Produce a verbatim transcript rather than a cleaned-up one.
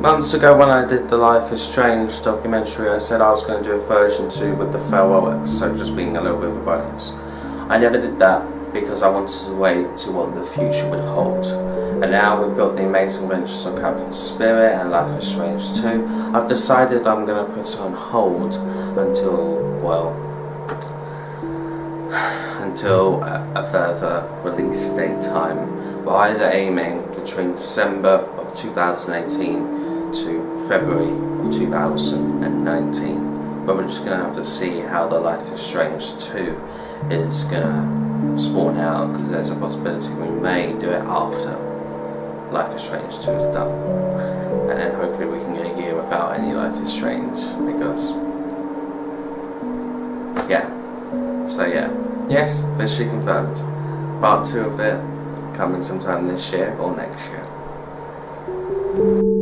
Months ago when I did the Life is Strange documentary, I said I was going to do a version two with the farewell episode just being a little bit of a bonus. I never did that because I wanted to wait to what the future would hold. And now we've got The Amazing Adventures of Captain Spirit and Life is Strange two. I've decided I'm going to put it on hold until, well, until a, a further release date time. We're either aiming between December of two thousand eighteen to February of two thousand nineteen, but we're just going to have to see how the Life is Strange two is going to spawn out, because there's a possibility we may do it after Life is Strange two is done, and then hopefully we can get a year without any Life is Strange, because yeah, so yeah, yes, officially confirmed, part two of it coming sometime this year or next year.